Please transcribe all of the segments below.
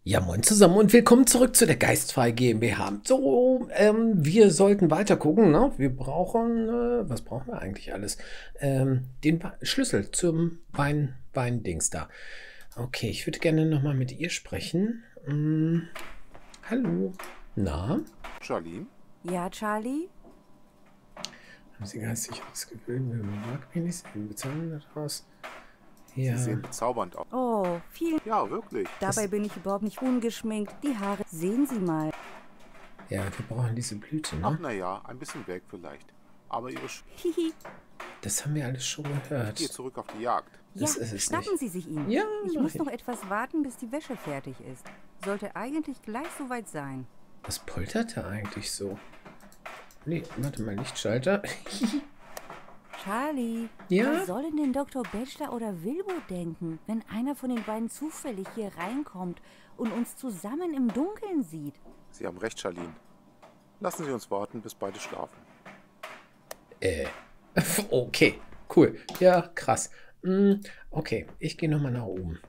Ja, moin zusammen und willkommen zurück zu der Geistfrei GmbH. So, wir sollten weiter gucken, ne? Wir brauchen, was brauchen wir eigentlich alles? Den Schlüssel zum Weindings da. Okay, ich würde gerne nochmal mit ihr sprechen. Hallo. Na? Charlene? Ja, Charlie? Haben Sie geistig ausgewählt? Mag mich nicht sehen. Bezahlen daraus. Sie Ja. sehen bezaubernd aus. Oh, vielen. Ja, wirklich. Dabei bin ich überhaupt nicht ungeschminkt. Die Haare, sehen Sie mal. Ja, wir brauchen diese Blüte, Ach ne? naja, ein bisschen weg vielleicht. Aber Ihre Hihi. Das haben wir alles schon Gehe gehört. zurück auf die Jagd. Ja, Das ist es schnappen nicht. Sie sich ihn. Ja, Ich mach muss ich. noch etwas warten, bis die Wäsche fertig ist. Sollte eigentlich gleich soweit sein. Was poltert er eigentlich so? Nee, warte mal, Lichtschalter. Charlie, Ja? was soll denn Dr. Bachelor oder Wilbur denken, wenn einer von den beiden zufällig hier reinkommt und uns zusammen im Dunkeln sieht? Sie haben recht, Charlene. Lassen Sie uns warten, bis beide schlafen. Okay, cool. Ja, krass. Okay, ich gehe nochmal nach oben.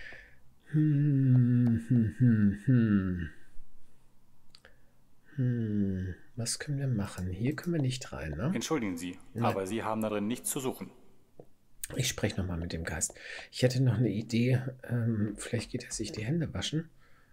Was können wir machen? Hier können wir nicht rein, ne? Entschuldigen Sie, aber Sie haben darin nichts zu suchen. Ich spreche nochmal mit dem Geist. Ich hätte noch eine Idee. Vielleicht geht er sich die Hände waschen.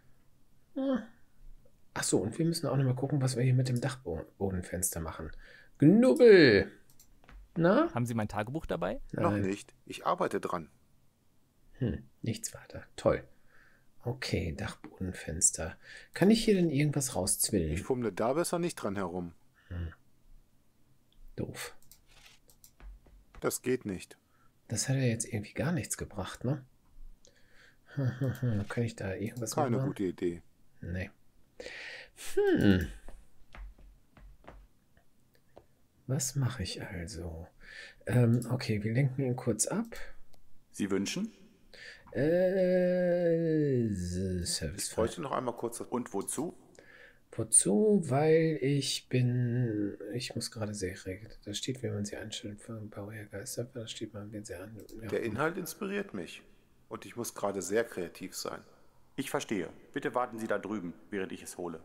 Ach so, und wir müssen auch nochmal gucken, was wir hier mit dem Dachbodenfenster machen. Knubbel! Na? Haben Sie mein Tagebuch dabei? Noch nicht. Ich arbeite dran. Nichts weiter. Toll. Okay, Dachbodenfenster. Kann ich hier denn irgendwas Ich rauszwillen? fummle da besser nicht dran herum. Doof. Das geht nicht. Das hat ja jetzt irgendwie gar nichts gebracht, ne? Kann ich da irgendwas Keine mitmachen? gute Idee. Nee. Was mache ich also? Okay, wir lenken ihn kurz ab. Sie wünschen? Service. Ich bräuchte noch einmal kurz das... Und wozu? Wozu? Weil ich muss gerade Serie. Da steht, wie man sie einstellt für einen Bauherr Geister. Da steht man, wie sie an. Ja. Der Inhalt inspiriert mich. Und ich muss gerade sehr kreativ sein. Ich verstehe. Bitte warten Sie da drüben, während ich es hole.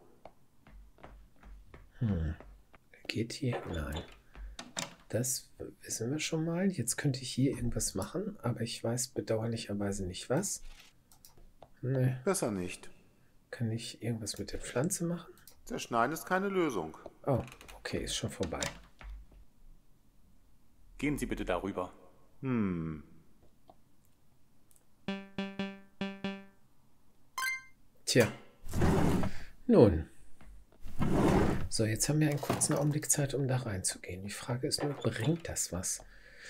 Geht hier? Nein. Das wissen wir schon mal. Jetzt könnte ich hier irgendwas machen, aber ich weiß bedauerlicherweise nicht was. Nee. Besser nicht. Kann ich irgendwas mit der Pflanze machen? Zerschneiden ist keine Lösung. Oh, okay, ist schon vorbei. Gehen Sie bitte darüber. Tja. Nun. So, jetzt haben wir einen kurzen Augenblick Zeit, um da reinzugehen. Die Frage ist nur, bringt das was?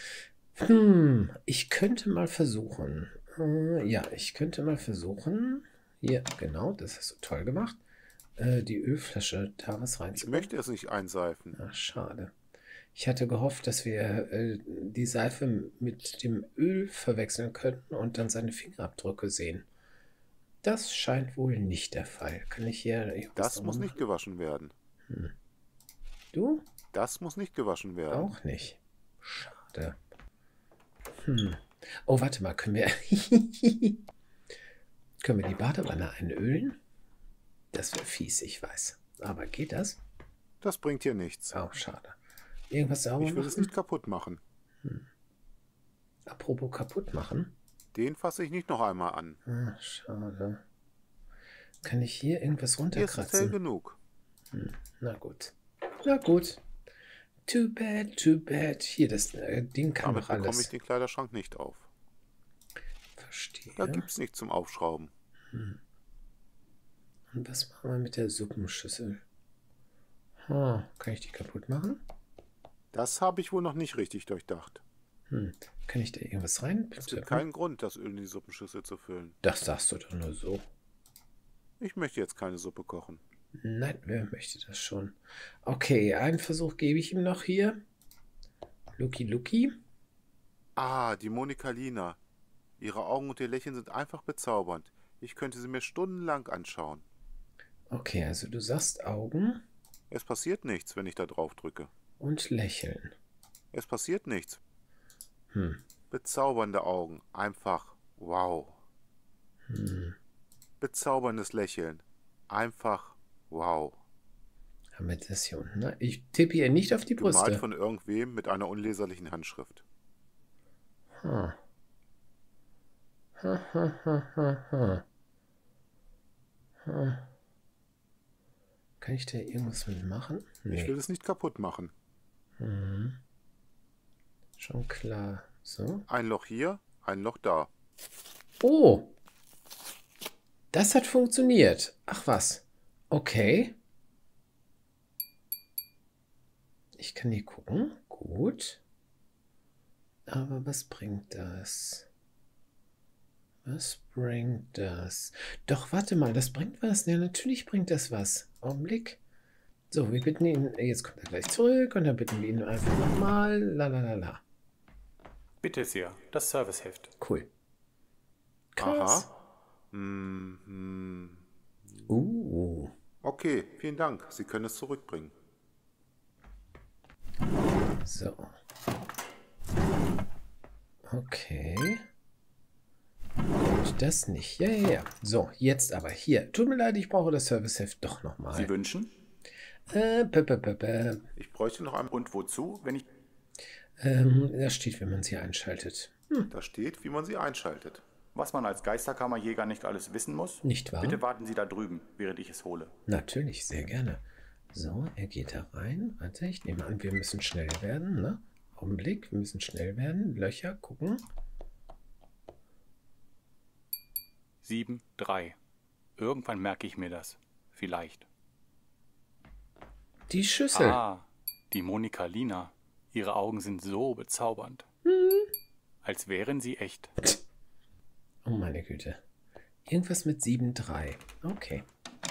Ich könnte mal versuchen. Ja, ich könnte mal versuchen. Hier, genau, das hast du toll gemacht. Die Ölflasche da was Ich reinzubringen. möchte es nicht einseifen. Ach, schade. Ich hatte gehofft, dass wir die Seife mit dem Öl verwechseln könnten und dann seine Fingerabdrücke sehen. Das scheint wohl nicht der Fall. Kann ich hier irgendwas Das muss drum nicht gewaschen werden. machen? Du? Das muss nicht gewaschen werden. Auch nicht. Schade. Oh, warte mal, können wir... können wir die Badewanne einölen? Das wäre fies, ich weiß. Aber geht das? Das bringt hier nichts. Oh, schade. Irgendwas sauber Ich will es machen? nicht kaputt machen. Apropos kaputt machen. Den fasse ich nicht noch einmal an. Ah, schade. Kann ich hier irgendwas Hier ist es hell runterkratzen? genug. Na gut. Na gut. Too bad, too bad. Hier, das Ding kann Damit doch bekomme alles. ich den Kleiderschrank nicht auf. Verstehe. Da gibt's nichts zum Aufschrauben. Und was machen wir mit der Suppenschüssel? Kann ich die kaputt machen? Das habe ich wohl noch nicht richtig durchdacht. Kann ich da irgendwas rein? Es gibt keinen Grund, das Öl in die Suppenschüssel zu füllen. Das sagst du doch nur so. Ich möchte jetzt keine Suppe kochen. Nein, wer möchte das schon? Okay, einen Versuch gebe ich ihm noch hier. Lucky Lucky. Ah, die Monika Lina. Ihre Augen und ihr Lächeln sind einfach bezaubernd. Ich könnte sie mir stundenlang anschauen. Okay, also du sagst Augen Es passiert nichts, wenn ich da drauf drücke. und Lächeln. Es passiert nichts. Bezaubernde Augen. Einfach wow. bezauberndes Lächeln. Einfach wow. Haben wir das hier unten? Ne? Ich tippe hier nicht auf die Gemalt Brüste. von irgendwem mit einer unleserlichen Handschrift. Hm. Ha, ha, ha, ha, ha. Hm. Kann ich da irgendwas mitmachen? Ich Nee. will es nicht kaputt machen. Mhm. Schon klar. So. Ein Loch hier, ein Loch da. Oh! Das hat funktioniert. Ach was. Okay. Ich kann hier gucken. Gut. Aber was bringt das? Was bringt das? Doch, warte mal, das bringt was. Ja, natürlich bringt das was. Augenblick. So, wir bitten ihn, jetzt kommt er gleich zurück und dann bitten wir ihn einfach nochmal. La. Bitte sehr, das Serviceheft. Cool. Krass. Aha. Okay, vielen Dank. Sie können es zurückbringen. So. Okay. Gut, das nicht. Ja. So, jetzt aber hier. Tut mir leid, ich brauche das Serviceheft doch nochmal. Sie wünschen? Ich bräuchte noch ein... Und wozu, wenn ich... Da steht, wenn man sie einschaltet. Da steht, wie man sie einschaltet. Was man als Geisterkammerjäger nicht alles wissen muss? Nicht wahr? Bitte warten Sie da drüben, während ich es hole. Natürlich, sehr gerne. So, er geht da rein. Warte, ich nehme an, wir müssen schnell werden, ne? Augenblick, wir müssen schnell werden. Löcher, gucken. 7, 3. Irgendwann merke ich mir das. Vielleicht. Die Schüssel. Ah, die Monika Lina. Ihre Augen sind so bezaubernd. Als wären sie echt. Oh meine Güte. Irgendwas mit 7,3. Okay.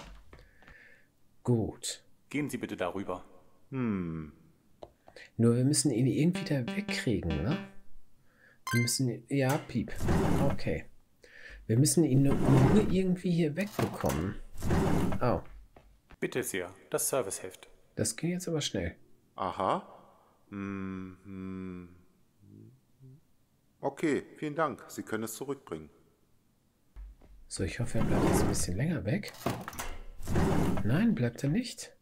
Gut. Gehen Sie bitte darüber. Nur wir müssen ihn irgendwie da wegkriegen, ne? Wir müssen... Ja, piep. Okay. Wir müssen ihn nur irgendwie hier wegbekommen. Oh, Bitte sehr, das Serviceheft. das ging jetzt aber schnell. Aha. Okay, vielen Dank. Sie können es zurückbringen. So, ich hoffe, er bleibt jetzt ein bisschen länger weg. Nein, bleibt er nicht.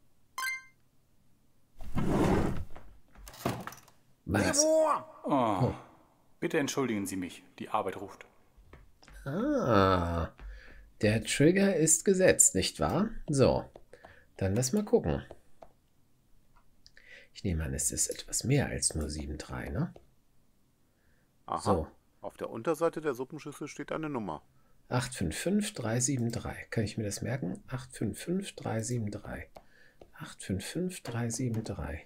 Was? Oh. Bitte entschuldigen Sie mich, die Arbeit ruft. Ah, der Trigger ist gesetzt, nicht wahr? So, dann lass mal gucken. Ich nehme an, es ist etwas mehr als nur 7,3, ne? Aha. So. Auf der Unterseite der Suppenschüssel steht eine Nummer. 855373. Kann ich mir das merken? 855373. 855373.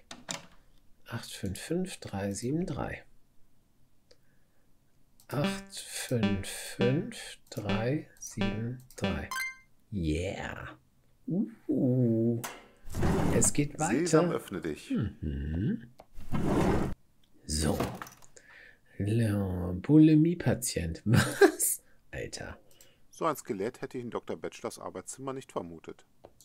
855373. 855373. Yeah. Es geht Sesam, weiter. öffne dich. So. Bulimie-Patient. Was? Alter. So ein Skelett hätte ich in Dr. Batchlers Arbeitszimmer nicht vermutet.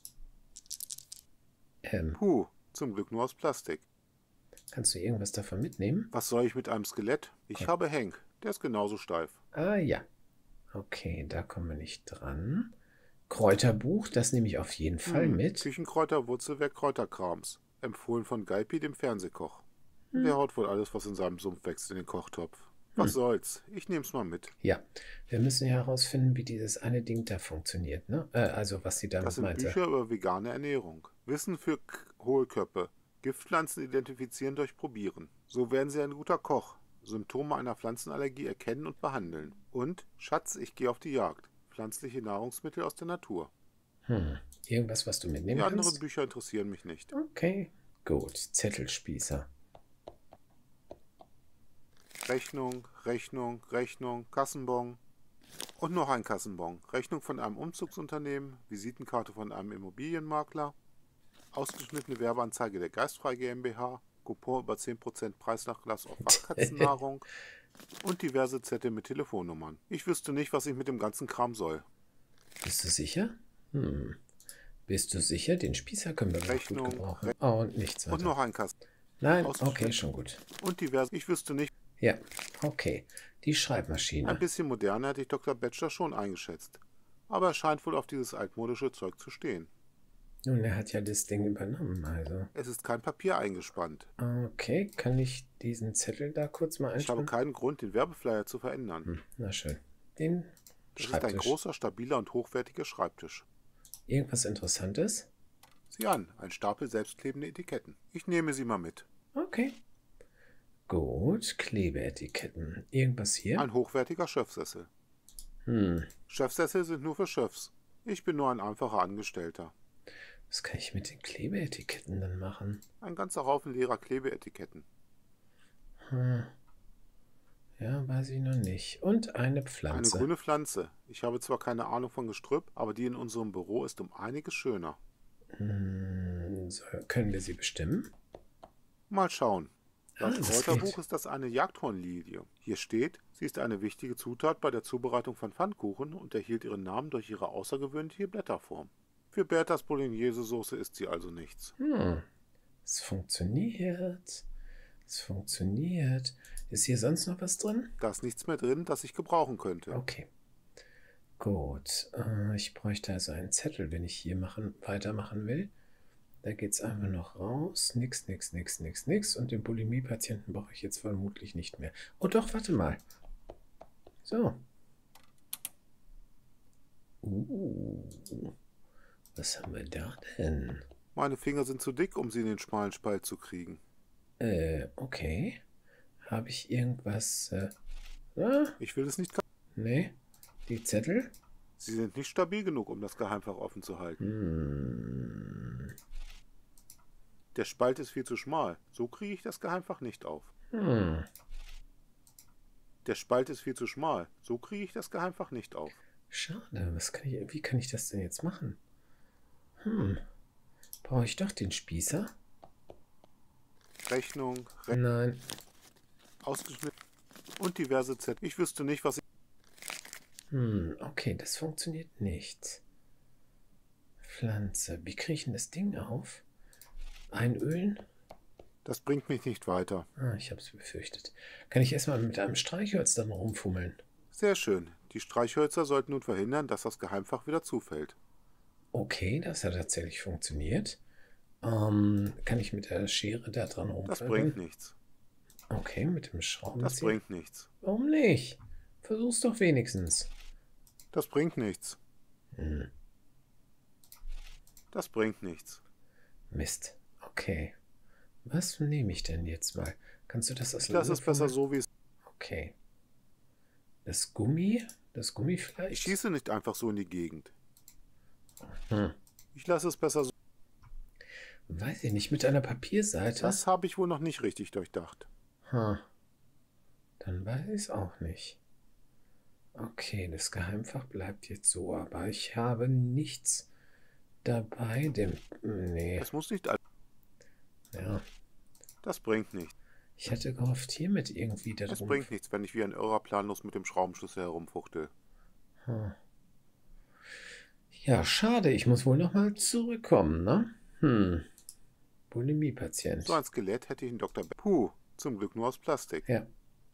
Puh, zum Glück nur aus Plastik. Kannst du irgendwas davon mitnehmen? Was soll ich mit einem Skelett? Ich habe Hank, der ist genauso steif. Ah ja. Okay, da kommen wir nicht dran. Kräuterbuch, das nehme ich auf jeden Fall mit. Küchenkräuter, Wurzelwerk, Kräuterkrams. Empfohlen von Geipi, dem Fernsehkoch. Der haut wohl alles, was in seinem Sumpf wächst, in den Kochtopf. Was soll's? Ich nehm's mal mit. Ja, wir müssen ja herausfinden, wie dieses eine Ding da funktioniert, ne? Also, was sie Das damit sind meinte. Bücher über vegane Ernährung. Wissen für Hohlköppe. Giftpflanzen identifizieren durch Probieren. So werden Sie ein guter Koch. Symptome einer Pflanzenallergie erkennen und behandeln. Und, Schatz, ich gehe auf die Jagd. Pflanzliche Nahrungsmittel aus der Natur. Irgendwas, was du mitnehmen Die anderen kannst? Bücher interessieren mich nicht. Okay, gut. Zettelspießer. Rechnung, Rechnung, Rechnung, Kassenbon. Und noch ein Kassenbon. Rechnung von einem Umzugsunternehmen, Visitenkarte von einem Immobilienmakler, ausgeschnittene Werbeanzeige der Geistfrei GmbH, Coupon über 10% Preisnachlass auf Wachkatzennahrung und diverse Zettel mit Telefonnummern. Ich wüsste nicht, was ich mit dem ganzen Kram soll. Bist du sicher? Bist du sicher? Den Spießer können wir noch gut Rechnung, gebrauchen. Oh, und nichts Und weiter. noch ein Kasten. Nein, ausgeschnitten. okay, schon gut. Und diverse. Ich wüsste nicht. Ja, okay. Die Ein Schreibmaschine. bisschen moderner hätte ich Dr. Batchelor schon eingeschätzt. aber er scheint wohl auf dieses altmodische Zeug zu stehen. Nun, er hat ja das Ding übernommen, also. Es ist kein Papier eingespannt. Okay, kann ich diesen Zettel da kurz mal Ich habe einspannen? keinen Grund, den Werbeflyer zu verändern. Na schön. Den Das ist ein Schreibtisch. großer, stabiler und hochwertiger Schreibtisch. Irgendwas Interessantes? Sieh an, ein Stapel selbstklebende Etiketten. Ich nehme sie mal mit. Okay. Gut, Klebeetiketten. Irgendwas hier? Ein hochwertiger Chefsessel. Hm, Chefsessel sind nur für Chefs. Ich bin nur ein einfacher Angestellter. was kann ich mit den Klebeetiketten dann machen? Ein ganzer Haufen leerer Klebeetiketten. Hm. Ja, weiß ich noch nicht. Und eine Eine Pflanze. grüne Pflanze. Ich habe zwar keine Ahnung von Gestrüpp, aber die in unserem Büro ist um einiges schöner. So, können wir sie bestimmen? Mal schauen. Laut Das Kräuterbuch geht. ist das eine Jagdhornlilie. Hier steht, sie ist eine wichtige Zutat bei der Zubereitung von Pfannkuchen und erhielt ihren Namen durch ihre außergewöhnliche Blätterform. Für Bertas Bolognese-Soße ist sie also nichts. Es funktioniert. Es funktioniert. Ist hier sonst noch was drin? Da ist nichts mehr drin, das ich gebrauchen könnte. Okay. Gut. Ich bräuchte also einen Zettel, wenn ich hier weitermachen will. Da geht es einfach noch raus. Nix. Und den Bulimie-Patienten brauche ich jetzt vermutlich nicht mehr. Oh doch, warte mal. So. Was haben wir da denn? Meine Finger sind zu dick, um sie in den schmalen Spalt zu kriegen. Okay. Habe ich irgendwas? Ich will es nicht. Nee. Die Zettel? Sie sind nicht stabil genug, um das Geheimfach offen zu halten. Der Spalt ist viel zu schmal. So kriege ich das Geheimfach nicht auf. Der Spalt ist viel zu schmal. So kriege ich das Geheimfach nicht auf. Schade. Wie kann ich das denn jetzt machen? Brauche ich doch den Spießer? Rechnung, Nein. ausgeschnitten und diverse Zettel. Ich wüsste nicht, was ich... Okay, das funktioniert nicht. Pflanze. Wie kriege ich denn das Ding auf? Einölen? Das bringt mich nicht weiter. Ich habe es befürchtet. Kann ich erstmal mit einem Streichholz dann rumfummeln? Sehr schön. Die Streichhölzer sollten nun verhindern, dass das Geheimfach wieder zufällt. Okay, das hat tatsächlich funktioniert. Kann ich mit der Schere da dran Das rumfummeln? bringt nichts. Okay, mit dem Schraubenzieher. Das bringt nichts. Warum nicht? Versuch's doch wenigstens. Das bringt nichts. Das bringt nichts. Mist. Okay. Was nehme ich denn jetzt mal? Kannst du das Ich lasse es besser so, wie es... Okay. Das Gummi? Das Gummi Ich vielleicht? schieße nicht einfach so in die Gegend. Ich lasse es besser so... Weiß ich nicht. Mit einer Papierseite? Das habe ich wohl noch nicht richtig durchdacht. Dann weiß ich es auch nicht. Okay, das Geheimfach bleibt jetzt so, aber ich habe nichts dabei. Nee. Es muss nicht... Ja. Das bringt nichts. Ich hatte gehofft, hiermit irgendwie da Es drum. bringt nichts, wenn ich wie ein Irrer planlos mit dem Schraubenschlüssel herumfuchtel. Ja, schade. Ich muss wohl nochmal zurückkommen, ne? Bulimie-Patient. So ein Skelett hätte ich in Dr. Puh, zum Glück nur aus Plastik. Ja.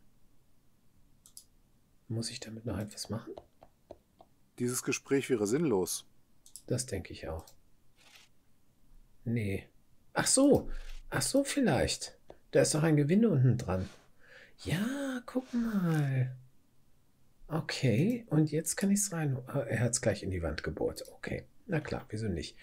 Muss ich damit noch etwas machen? Dieses Gespräch wäre sinnlos. Das denke ich auch. Nee. Ach so. Ach so, vielleicht. Da ist doch ein Gewinde unten dran. Ja, guck mal. Okay, und jetzt kann ich es rein. Er hat es gleich in die Wand gebohrt. Okay, na klar, wieso nicht?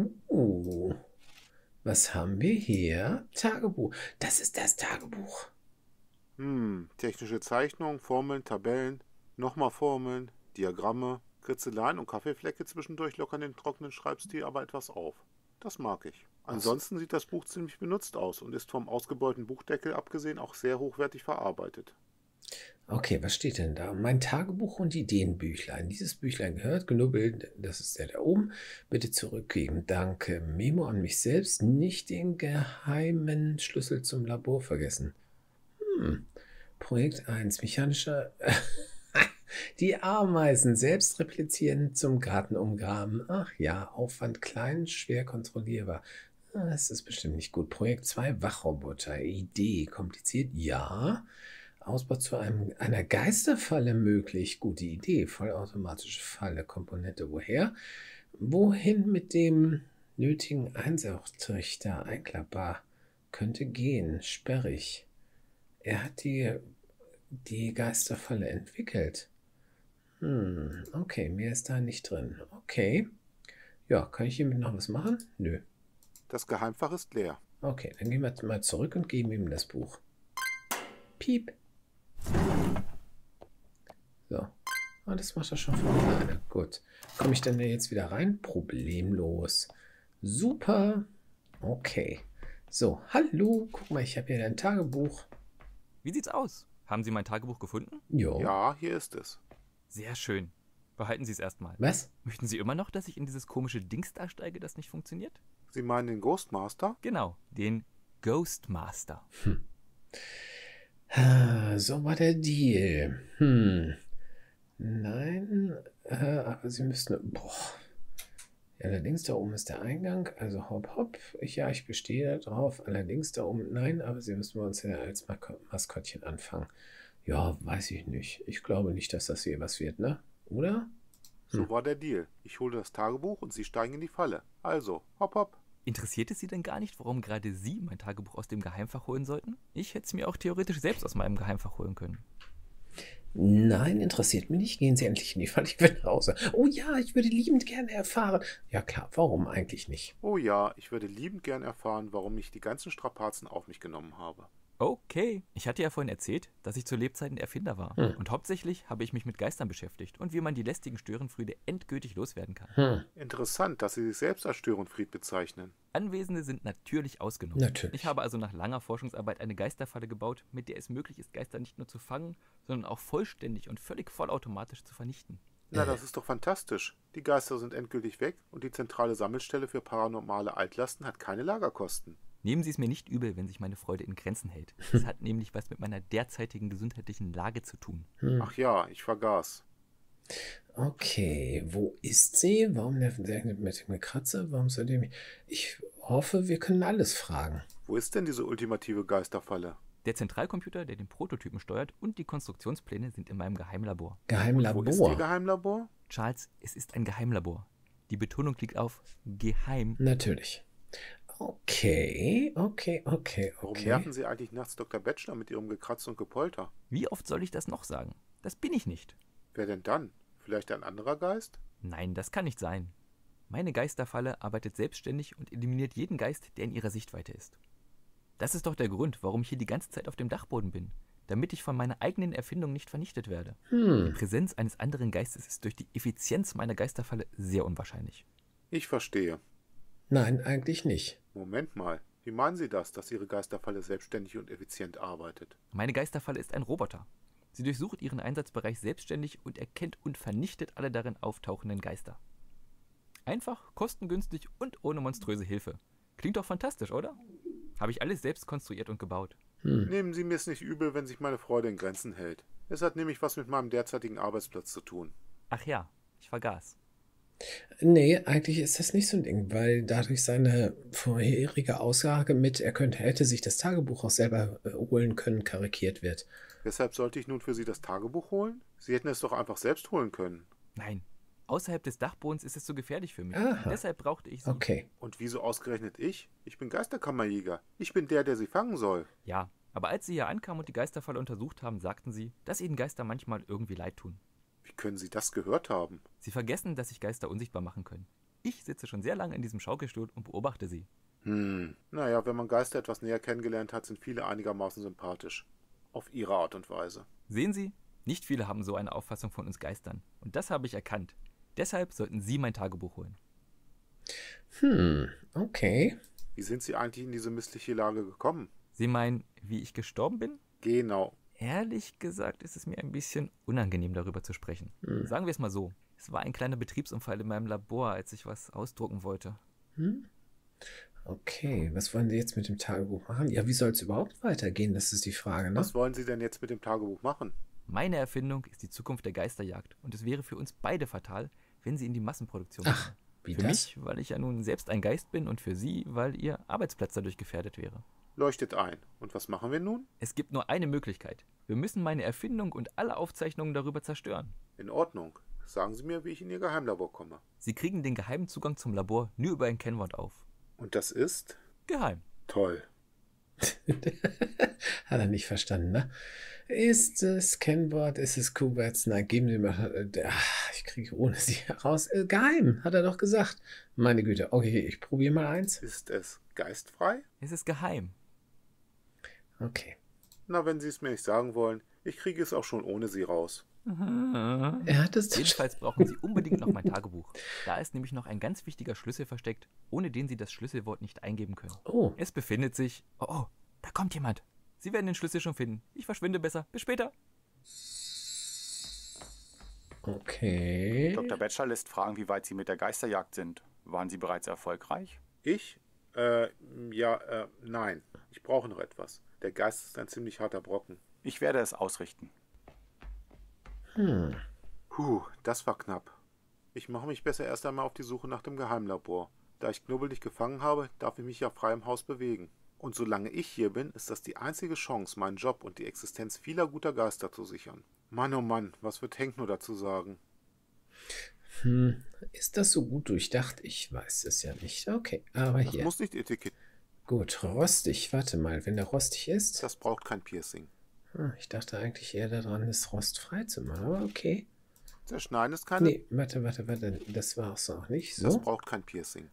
Was haben wir hier? Tagebuch. Das ist das Tagebuch. Technische Zeichnungen, Formeln, Tabellen, nochmal Formeln, Diagramme, Kritzeleien und Kaffeeflecke zwischendurch lockern den trockenen Schreibstil aber etwas auf. Das mag ich. Ansonsten sieht das Buch ziemlich benutzt aus und ist vom ausgebeulten Buchdeckel abgesehen auch sehr hochwertig verarbeitet. Okay, was steht denn da? Mein Tagebuch und Ideenbüchlein. Dieses Büchlein gehört, Knubbel, das ist der da oben. Bitte zurückgeben. Danke. Memo an mich selbst. Nicht den geheimen Schlüssel zum Labor vergessen. Projekt 1. Mechanischer... Die Ameisen selbst replizieren zum Garten umgraben. Ach ja, Aufwand klein, schwer kontrollierbar. Das ist bestimmt nicht gut. Projekt 2. Wachroboter. Idee. Kompliziert? Ja. Ausbau zu einer Geisterfalle möglich. Gute Idee. Vollautomatische Falle. Komponente. Woher? Wohin mit dem nötigen Einsaugtrichter? Einklappbar. Könnte gehen. Sperrig. Er hat die Geisterfalle entwickelt. Okay, mehr ist da nicht drin. Okay. Ja, kann ich hiermit noch was machen? Nö. Das Geheimfach ist leer. Okay, dann gehen wir mal zurück und geben ihm das Buch. Piep. So. Ah, das macht er schon von alleine. Gut. Komme ich denn da jetzt wieder rein? Problemlos. Super. Okay. So, hallo. Guck mal, ich habe hier dein Tagebuch. Wie sieht's aus? Haben Sie mein Tagebuch gefunden? Jo. Ja, hier ist es. Sehr schön. Behalten Sie es erstmal. Was? Möchten Sie immer noch, dass ich in dieses komische Dings da steige, das nicht funktioniert? Sie meinen den Ghostmaster? Genau, den Ghostmaster. So war der Deal. Nein, aber Sie müssten... Boah. Ja, allerdings da oben ist der Eingang. Also hopp, hopp. Ich bestehe darauf. Allerdings da oben... Nein, aber Sie müssen bei uns ja als Maskottchen anfangen. Ja, weiß ich nicht. Ich glaube nicht, dass das hier was wird, ne? Oder? So war der Deal. Ich hole das Tagebuch und Sie steigen in die Falle. Also, hopp, hopp. Interessiert es Sie denn gar nicht, warum gerade Sie mein Tagebuch aus dem Geheimfach holen sollten? Ich hätte es mir auch theoretisch selbst aus meinem Geheimfach holen können. Nein, interessiert mich nicht. Gehen Sie endlich in die Falle. Ich will nach Hause. Oh ja, ich würde liebend gerne erfahren. Ja klar, warum eigentlich nicht? Oh ja, ich würde liebend gern erfahren, warum ich die ganzen Strapazen auf mich genommen habe. Okay, ich hatte ja vorhin erzählt, dass ich zu Lebzeiten der Erfinder war. Und hauptsächlich habe ich mich mit Geistern beschäftigt und wie man die lästigen Störenfriede endgültig loswerden kann. Interessant, dass Sie sich selbst als Störenfried bezeichnen. Anwesende sind natürlich ausgenommen. Natürlich. Ich habe also nach langer Forschungsarbeit eine Geisterfalle gebaut, mit der es möglich ist, Geister nicht nur zu fangen, sondern auch vollständig und völlig vollautomatisch zu vernichten. Na, das ist doch fantastisch. Die Geister sind endgültig weg und die zentrale Sammelstelle für paranormale Altlasten hat keine Lagerkosten. Nehmen Sie es mir nicht übel, wenn sich meine Freude in Grenzen hält. Es hat nämlich was mit meiner derzeitigen gesundheitlichen Lage zu tun. Ach ja, ich vergaß. Okay, wo ist sie? Warum nerven Sie mit dem Kratzer? Warum soll die mich... Ich hoffe, wir können alles fragen. Wo ist denn diese ultimative Geisterfalle? Der Zentralcomputer, der den Prototypen steuert, und die Konstruktionspläne sind in meinem Geheimlabor. Wo ist Ihr Geheimlabor. Geheimlabor? Charles, es ist ein Geheimlabor. Die Betonung liegt auf geheim. Natürlich. Okay. Warum nerven Sie eigentlich nachts Dr. Bachelor mit Ihrem Gekratz und Gepolter? Wie oft soll ich das noch sagen? Das bin ich nicht. Wer denn dann? Vielleicht ein anderer Geist? Nein, das kann nicht sein. Meine Geisterfalle arbeitet selbstständig und eliminiert jeden Geist, der in ihrer Sichtweite ist. Das ist doch der Grund, warum ich hier die ganze Zeit auf dem Dachboden bin, damit ich von meiner eigenen Erfindung nicht vernichtet werde. Die Präsenz eines anderen Geistes ist durch die Effizienz meiner Geisterfalle sehr unwahrscheinlich. Ich verstehe. Nein, eigentlich nicht. Moment mal. Wie meinen Sie das, dass Ihre Geisterfalle selbstständig und effizient arbeitet? Meine Geisterfalle ist ein Roboter. Sie durchsucht ihren Einsatzbereich selbstständig und erkennt und vernichtet alle darin auftauchenden Geister. Einfach, kostengünstig und ohne monströse Hilfe. Klingt doch fantastisch, oder? Habe ich alles selbst konstruiert und gebaut. Nehmen Sie mir es nicht übel, wenn sich meine Freude in Grenzen hält. Es hat nämlich was mit meinem derzeitigen Arbeitsplatz zu tun. Ach ja, ich vergaß. Nee, eigentlich ist das nicht so ein Ding, weil dadurch seine vorherige Aussage mit, hätte sich das Tagebuch auch selber holen können, karikiert wird. Weshalb sollte ich nun für Sie das Tagebuch holen? Sie hätten es doch einfach selbst holen können. Nein, außerhalb des Dachbodens ist es zu gefährlich für mich. Aha. Deshalb brauchte ich sie. Okay. Und wieso ausgerechnet ich? Ich bin Geisterkammerjäger. Ich bin der Sie fangen soll. Ja, aber als sie hier ankamen und die Geisterfalle untersucht haben, sagten sie, dass ihnen Geister manchmal irgendwie leid tun. Wie können Sie das gehört haben? Sie vergessen, dass sich Geister unsichtbar machen können. Ich sitze schon sehr lange in diesem Schaukelstuhl und beobachte sie. Naja, wenn man Geister etwas näher kennengelernt hat, sind viele einigermaßen sympathisch. Auf ihre Art und Weise. Sehen Sie? Nicht viele haben so eine Auffassung von uns Geistern. Und das habe ich erkannt. Deshalb sollten Sie mein Tagebuch holen. Okay. Wie sind Sie eigentlich in diese missliche Lage gekommen? Sie meinen, wie ich gestorben bin? Genau. Ehrlich gesagt ist es mir ein bisschen unangenehm, darüber zu sprechen. Sagen wir es mal so. Es war ein kleiner Betriebsunfall in meinem Labor, als ich was ausdrucken wollte. Okay, was wollen Sie jetzt mit dem Tagebuch machen? Ja, wie soll es überhaupt weitergehen? Das ist die Frage, ne? Was wollen Sie denn jetzt mit dem Tagebuch machen? Meine Erfindung ist die Zukunft der Geisterjagd. Und es wäre für uns beide fatal, wenn sie in die Massenproduktion Ach, ginge. wie Für das? mich, weil ich ja nun selbst ein Geist bin, und für Sie, weil Ihr Arbeitsplatz dadurch gefährdet wäre. Leuchtet ein. Und was machen wir nun? Es gibt nur eine Möglichkeit. Wir müssen meine Erfindung und alle Aufzeichnungen darüber zerstören. In Ordnung. Sagen Sie mir, wie ich in Ihr Geheimlabor komme. Sie kriegen den geheimen Zugang zum Labor nur über ein Kennwort auf. Und das ist? Geheim. Toll. Hat er nicht verstanden, ne? Ist es Kennwort? Ist es Kuberts? Nein, geben Sie mal. Ich kriege ohne Sie heraus. Geheim, hat er doch gesagt. Meine Güte. Okay, ich probiere mal eins. Ist es geistfrei? Es ist geheim. Okay. Na, wenn Sie es mir nicht sagen wollen, ich kriege es auch schon ohne Sie raus. Er hat es. Jedenfalls brauchen Sie unbedingt noch mein Tagebuch. Da ist nämlich noch ein ganz wichtiger Schlüssel versteckt, ohne den Sie das Schlüsselwort nicht eingeben können. Oh, Es befindet sich... Oh, da kommt jemand. Sie werden den Schlüssel schon finden. Ich verschwinde besser. Bis später. okay. Dr. Bachelor lässt fragen, wie weit Sie mit der Geisterjagd sind. Waren Sie bereits erfolgreich? Ich? Nein. Ich brauche noch etwas. Der Geist ist ein ziemlich harter Brocken. Ich werde es ausrichten. Das war knapp. Ich mache mich besser erst einmal auf die Suche nach dem Geheimlabor. Da ich Knubbel nicht gefangen habe, darf ich mich ja frei im Haus bewegen. Und solange ich hier bin, ist das die einzige Chance, meinen Job und die Existenz vieler guter Geister zu sichern. Mann, oh Mann, was wird Hank nur dazu sagen? Ist das so gut durchdacht? Ich weiß es ja nicht. Okay, aber Das hier. muss nicht Etikett. Gut, rostig. Warte mal, wenn der rostig ist. Das braucht kein Piercing. Ich dachte eigentlich eher daran, es rostfrei zu machen, aber okay. Zerschneiden ist keine... Nee, warte. Das war es auch nicht. Das So. braucht kein Piercing.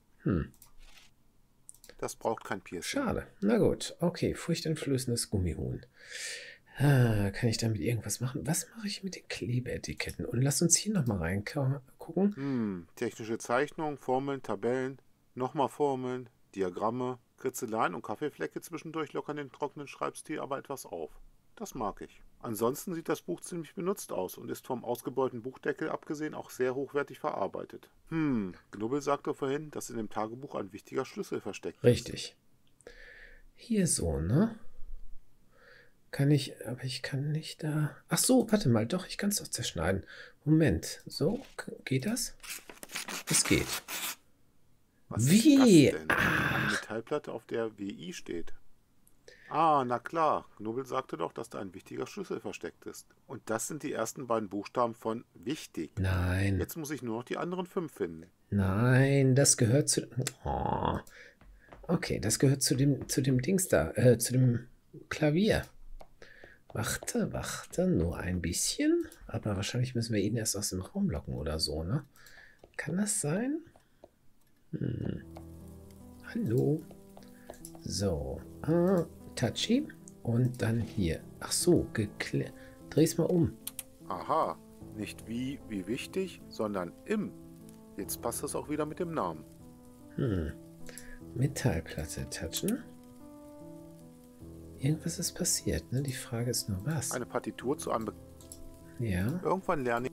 Das braucht kein Piercing. Schade. Na gut. Okay, furchteinflößendes Gummihuhn. Kann ich damit irgendwas machen? Was mache ich mit den Klebeetiketten? Und lass uns hier nochmal reingucken. Technische Zeichnungen, Formeln, Tabellen, nochmal Formeln, Diagramme, Kritzeleien und Kaffeeflecke zwischendurch lockern den trockenen Schreibstil aber etwas auf. Das mag ich. Ansonsten sieht das Buch ziemlich benutzt aus und ist vom ausgebeulten Buchdeckel abgesehen auch sehr hochwertig verarbeitet. Knubbel sagte vorhin, dass in dem Tagebuch ein wichtiger Schlüssel versteckt ist. Richtig. Hier so, ne? Aber ich kann nicht da... Ach so, warte mal, doch, ich kann es doch zerschneiden. Moment, so, geht das? Es geht. Was Wie? ist das denn? Eine Metallplatte, auf der WI steht. Na klar. Knubbel sagte doch, dass da ein wichtiger Schlüssel versteckt ist. Und das sind die ersten beiden Buchstaben von wichtig. Nein, Jetzt muss ich nur noch die anderen 5 finden. nein, das gehört zu... Oh. Okay, das gehört zu dem Dings da, zu dem Klavier. Warte, nur ein bisschen. Aber wahrscheinlich müssen wir ihn erst aus dem Raum locken oder so, ne? Kann das sein? Hallo. So, Touchy. Und dann hier. Ach so, dreh's mal um. Aha, nicht wie wichtig, sondern im. Jetzt passt das auch wieder mit dem Namen. Metallplatte touchen. Irgendwas ist passiert, ne? Die Frage ist nur was. Eine Partitur zu einem... Ja. Irgendwann lerne ich...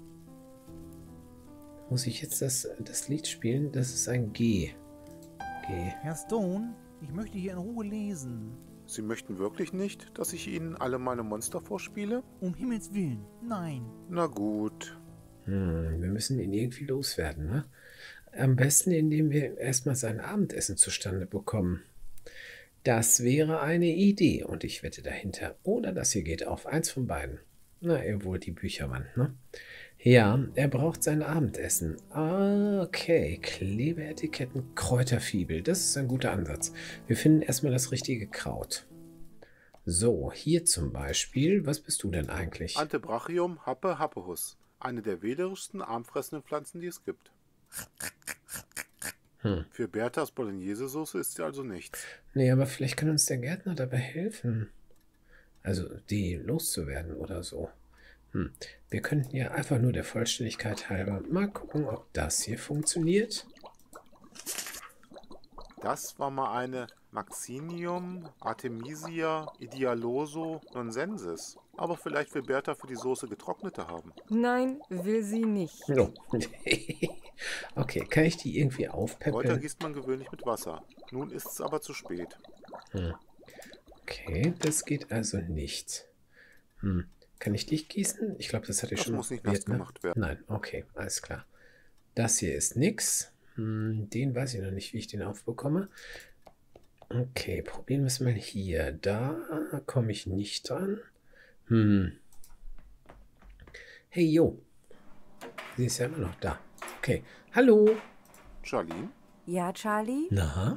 Muss ich jetzt das Lied spielen? Das ist ein G. G. Herr Stone, ich möchte hier in Ruhe lesen. Sie möchten wirklich nicht, dass ich Ihnen alle meine Monster vorspiele? Um Himmels Willen, nein. Na gut. Wir müssen ihn irgendwie loswerden, ne? Am besten, indem wir erstmal sein Abendessen zustande bekommen. Das wäre eine Idee und ich wette dahinter. Oder das hier geht auf. Eins von beiden. Na, eher wohl die Bücherwand, ne? Ja, er braucht sein Abendessen. Okay, Klebeetiketten, Kräuterfibel. Das ist ein guter Ansatz. Wir finden erstmal das richtige Kraut. So, hier zum Beispiel. Was bist du denn eigentlich? Antebrachium happehus. Eine der wählerischsten, armfressenden Pflanzen, die es gibt. Für Berthas Bolognese-Soße ist sie also nichts. Nee, aber vielleicht kann uns der Gärtner dabei helfen. Also, die loszuwerden oder so. Wir könnten ja einfach nur der Vollständigkeit halber mal gucken, ob das hier funktioniert. Das war mal eine Maxinium Artemisia idealoso nonsensis. Aber vielleicht will Bertha für die Soße getrocknete haben. Nein, will sie nicht. No. Okay, kann ich die irgendwie Kräuter aufpeppeln? gießt man gewöhnlich mit Wasser. Nun ist es aber zu spät. Okay, das geht also nicht. Kann ich dich gießen? Ich glaube, das hatte ich Das schon muss nicht probiert, nass gemacht werden. Nein, okay, alles klar. Das hier ist nix. Den weiß ich noch nicht, wie ich den aufbekomme. Okay, probieren wir es mal hier. Da komme ich nicht dran. Hey, Jo. Sie ist ja immer noch da. Okay. Hallo. Charlene? Ja, Charlie? Na?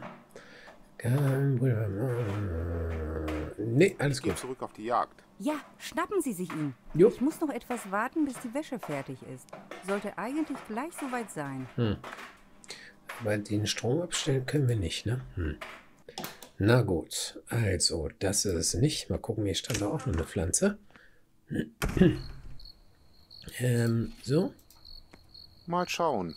Nee, alles Geh gut. zurück auf die Jagd. Ja, schnappen Sie sich ihn. Jo. Ich muss noch etwas warten, bis die Wäsche fertig ist. Sollte eigentlich gleich soweit sein. Aber den Strom abstellen können wir nicht, ne? Na gut, also, das ist es nicht. Mal gucken, hier stand da auch noch eine Pflanze. So. Mal schauen.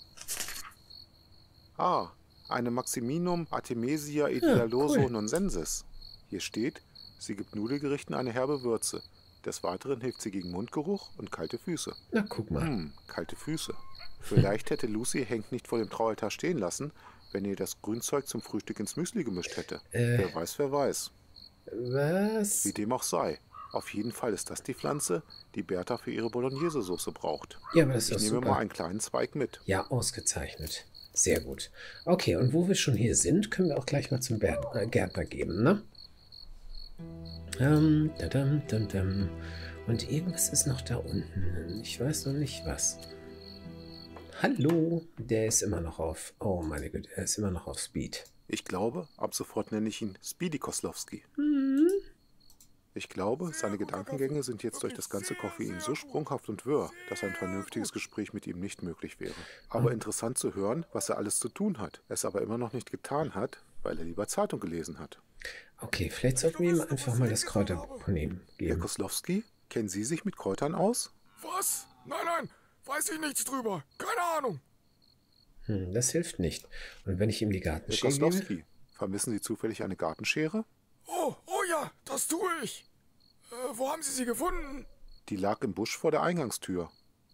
Ah, eine Maximinum Artemisia idealoso cool. nonsensis. Hier steht, sie gibt Nudelgerichten eine herbe Würze. Des Weiteren hilft sie gegen Mundgeruch und kalte Füße. Na, guck mal. Kalte Füße. Vielleicht hätte Lucy Hank nicht vor dem Traualtar stehen lassen, wenn ihr das Grünzeug zum Frühstück ins Müsli gemischt hätte. Wer weiß, wer weiß. Was? Wie dem auch sei. Auf jeden Fall ist das die Pflanze, die Bertha für ihre Bolognese-Soße braucht. Ja, aber das ist Ich doch nehme super. mal einen kleinen Zweig mit. Ja, ausgezeichnet. Sehr gut. Okay, und wo wir schon hier sind, können wir auch gleich mal zum Gärtner geben, ne? Dadam. Und irgendwas ist noch da unten. Ich weiß noch nicht was. Hallo, der ist immer noch auf. Oh meine Güte, er ist immer noch auf Speed. Ich glaube, ab sofort nenne ich ihn Speedy Koslowski. Ich glaube, seine Gedankengänge sind jetzt durch das ganze Koffein so sprunghaft und wirr, dass ein vernünftiges Gespräch mit ihm nicht möglich wäre. Aber interessant zu hören, was er alles zu tun hat, es aber immer noch nicht getan hat, weil er lieber Zeitung gelesen hat. Okay, vielleicht sollten wir ihm einfach mal das Kräuterbuch von ihm Herr geben. Koslowski, kennen Sie sich mit Kräutern aus? Was? Nein, weiß ich nichts drüber. Keine Ahnung. Das hilft nicht. Und wenn ich ihm die Herr Gartenschere gebe? Koslowski, vermissen Sie zufällig eine Gartenschere? Oh ja, das tue ich. Wo haben Sie sie gefunden? Die lag im Busch vor der Eingangstür.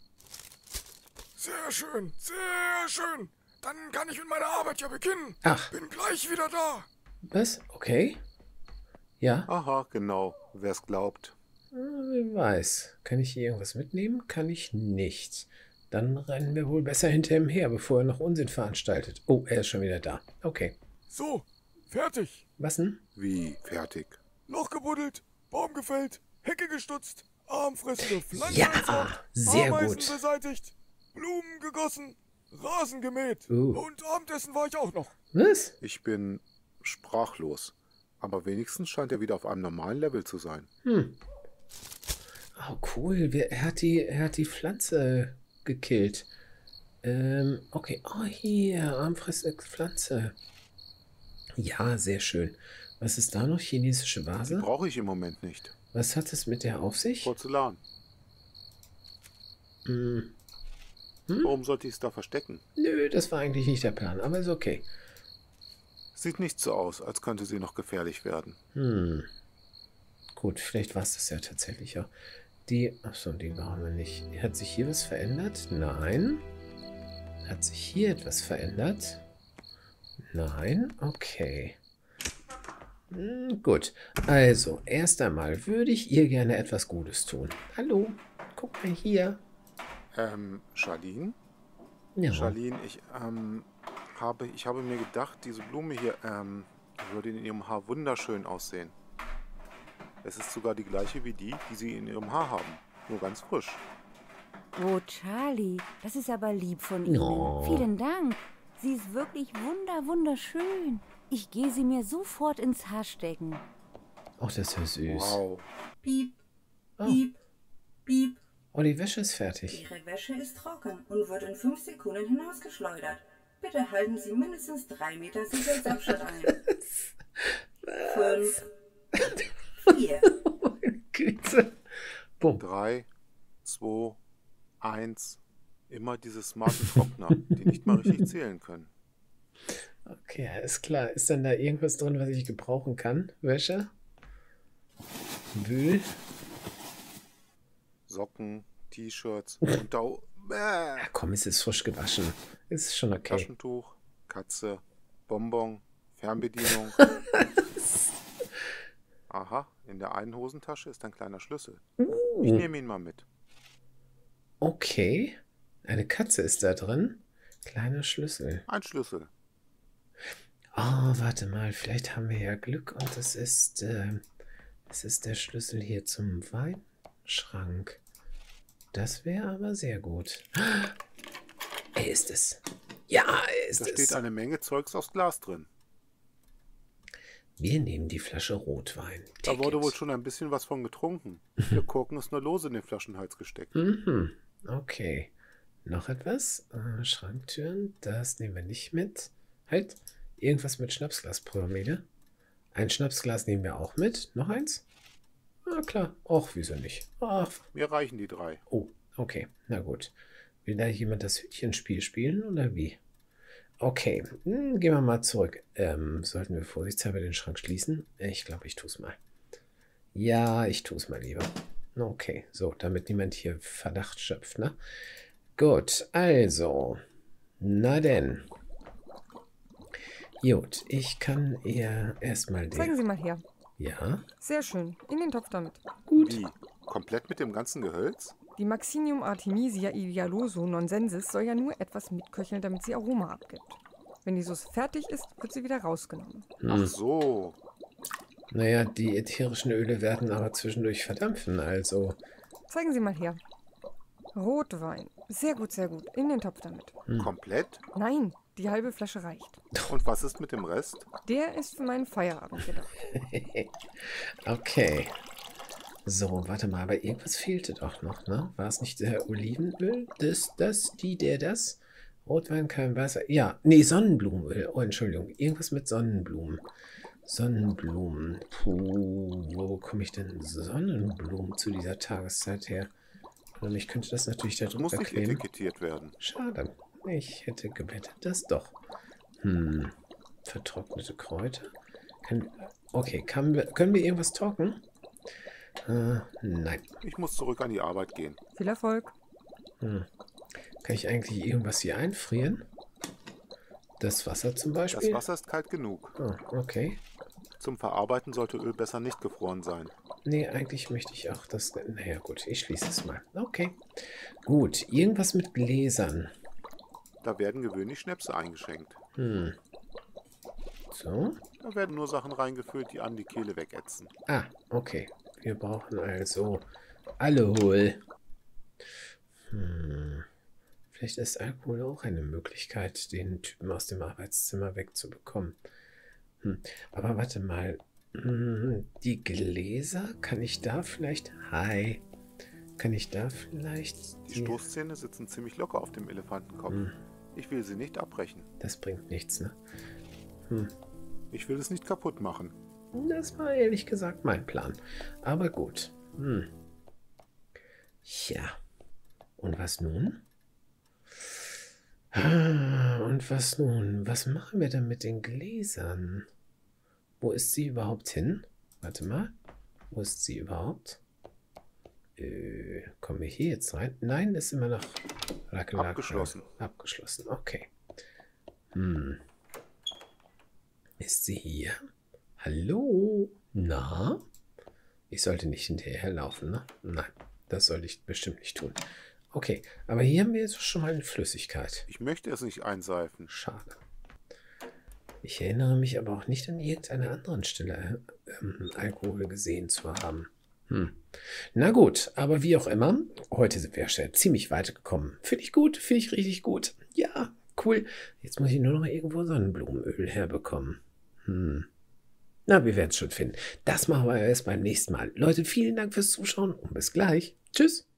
Sehr schön, sehr schön. Dann kann ich mit meiner Arbeit ja beginnen. Ach. Bin gleich wieder da. Was? Okay. Ja? Aha, genau, wer's glaubt. Wer weiß. Kann ich hier irgendwas mitnehmen? Kann ich nicht. Dann rennen wir wohl besser hinter ihm her, bevor er noch Unsinn veranstaltet. Oh, er ist schon wieder da. Okay. So, fertig. Was denn? Wie, fertig? Loch gebuddelt, Baum gefällt, Hecke gestutzt, armfressende Pflanze Ja, entsorgt, sehr Ameisen gut. beseitigt, Blumen gegossen, Rasen gemäht Oh. und Abendessen war ich auch noch. Was? Ich bin sprachlos. Aber wenigstens scheint er wieder auf einem normalen Level zu sein. Oh, cool. Er hat die Pflanze gekillt. Okay. Oh, hier. Armfressende Pflanze. Ja, sehr schön. Was ist da noch? Chinesische Vase? Brauche ich im Moment nicht. Was hat es mit der auf sich? Porzellan. Warum sollte ich es da verstecken? Nö, das war eigentlich nicht der Plan, aber ist okay. Sieht nicht so aus, als könnte sie noch gefährlich werden. Gut, vielleicht war es das ja tatsächlich auch. Achso, die brauchen wir nicht. Hat sich hier was verändert? Nein. Hat sich hier etwas verändert? Nein. Okay. Gut. Also, erst einmal würde ich ihr gerne etwas Gutes tun. Hallo, guck mal hier. Charlene? Ja. Charlene, ich habe mir gedacht, diese Blume hier, würde in ihrem Haar wunderschön aussehen. Es ist sogar die gleiche wie die Sie in ihrem Haar haben. Nur ganz frisch. Oh, Charlie, das ist aber lieb von Ihnen. Oh. Vielen Dank. Sie ist wirklich wunderschön. Ich gehe sie mir sofort ins Haar stecken. Ach, das ist ja süß. Wow. Piep, Oh. piep, piep. Oh, die Wäsche ist fertig. Ihre Wäsche ist trocken und wird in 5 Sekunden hinausgeschleudert. Bitte halten Sie mindestens 3 Meter Sicherheitsabstand ein. 5, 4. Oh, meine Güte. Bumm. 3, 2, 1. Immer diese smarten Trockner, die nicht mal richtig zählen können. Okay, alles klar. Ist denn da irgendwas drin, was ich gebrauchen kann? Wäsche? Wühl? Socken, T-Shirts und Ja, komm, es ist frisch gewaschen. Ist schon okay. Taschentuch, Katze, Bonbon, Fernbedienung. Aha, in der einen Hosentasche ist ein kleiner Schlüssel. Ich nehme ihn mal mit. Okay. Eine Katze ist da drin. Kleiner Schlüssel. Ein Schlüssel. Oh, warte mal. Vielleicht haben wir ja Glück und es ist Das ist der Schlüssel hier zum Weinschrank. Das wäre aber sehr gut. Er ist es. Ja, er ist Da es. steht eine Menge Zeugs aus Glas drin. Wir nehmen die Flasche Rotwein. Da wurde Ticket. wohl schon ein bisschen was von getrunken. Der Korken ist nur lose in den Flaschenhals gesteckt. Mhm. Okay. Noch etwas? Schranktüren, das nehmen wir nicht mit. Halt, irgendwas mit Schnapsglaspyramide. Ein Schnapsglas nehmen wir auch mit. Noch eins? Ah, klar. Och, wieso nicht? Ach. Mir reichen die 3. Oh, okay. Na gut. Will da jemand das Hütchenspiel spielen oder wie? Okay, gehen wir mal zurück. Sollten wir vorsichtshalber den Schrank schließen? Ich glaube, ich tue es mal. Ja, ich tue es mal lieber. Okay, so, damit niemand hier Verdacht schöpft, ne? Gut, also. Na denn. Gut, ich kann ihr erstmal Zeigen Sie mal her. Ja, Sehr schön. In den Topf damit. gut. Wie? Komplett mit dem ganzen Gehölz? Die Maxinium Artemisia idealoso nonsensis soll ja nur etwas mitköcheln, damit sie Aroma abgibt. Wenn die Sauce fertig ist, wird sie wieder rausgenommen. Ach so. Naja, die ätherischen Öle werden aber zwischendurch verdampfen, also. Zeigen Sie mal her. Rotwein. Sehr gut, sehr gut. In den Topf damit. Komplett? Nein, die halbe Flasche reicht. Und was ist mit dem Rest? Der ist für meinen Feierabend gedacht. Okay. So, warte mal, aber irgendwas fehlte doch noch, ne? War es nicht der Olivenöl? Das? Rotwein, kein Wasser. Ja, nee, Sonnenblumenöl. Oh, Entschuldigung. Irgendwas mit Sonnenblumen. Sonnenblumen. Puh, wo bekomme ich denn Sonnenblumen zu dieser Tageszeit her? Und ich könnte das natürlich Das darüber muss nicht kleben. etikettiert werden. Schade. Ich hätte gewettet, das doch. Vertrocknete Kräuter. Okay, können wir irgendwas trocken? Nein. Ich muss zurück an die Arbeit gehen. Viel Erfolg. Kann ich eigentlich irgendwas hier einfrieren? Das Wasser zum Das Beispiel? Wasser ist kalt genug. Oh, okay. Zum Verarbeiten sollte Öl besser nicht gefroren sein. Nee, eigentlich möchte ich auch das... Naja, gut, ich schließe es mal. Okay. Gut, irgendwas mit Gläsern. Da werden gewöhnlich Schnäpse eingeschenkt. So. Da werden nur Sachen reingefüllt, die an die Kehle wegätzen. Ah, okay. Wir brauchen also Alkohol. Vielleicht ist Alkohol auch eine Möglichkeit, den Typen aus dem Arbeitszimmer wegzubekommen. Aber warte mal. Die Gläser, kann ich da vielleicht... Hi. Kann ich da vielleicht... Die Stoßzähne sitzen ziemlich locker auf dem Elefantenkopf. Ich will sie nicht abbrechen. Das bringt nichts, ne? Ich will es nicht kaputt machen. Das war ehrlich gesagt mein Plan. Aber gut. Ja. Und was nun? Und was nun? Was machen wir denn mit den Gläsern? Wo ist sie überhaupt hin? Warte mal. Wo ist sie überhaupt? Kommen wir hier jetzt rein? Nein, ist immer noch Abgeschlossen. Abgeschlossen, okay. Ist sie hier? Hallo? Na? Ich sollte nicht hinterherlaufen, ne? Nein, das soll ich bestimmt nicht tun. Okay, aber hier haben wir jetzt schon mal eine Flüssigkeit. Ich möchte es nicht einseifen. Schade. Ich erinnere mich aber auch nicht an irgendeiner anderen Stelle Alkohol gesehen zu haben. Na gut, aber wie auch immer, heute sind wir ja ziemlich weit gekommen. Finde ich gut, finde ich richtig gut. Ja, cool. Jetzt muss ich nur noch irgendwo Sonnenblumenöl herbekommen. Na, wir werden es schon finden. Das machen wir erst beim nächsten Mal. Leute, vielen Dank fürs Zuschauen und bis gleich. Tschüss.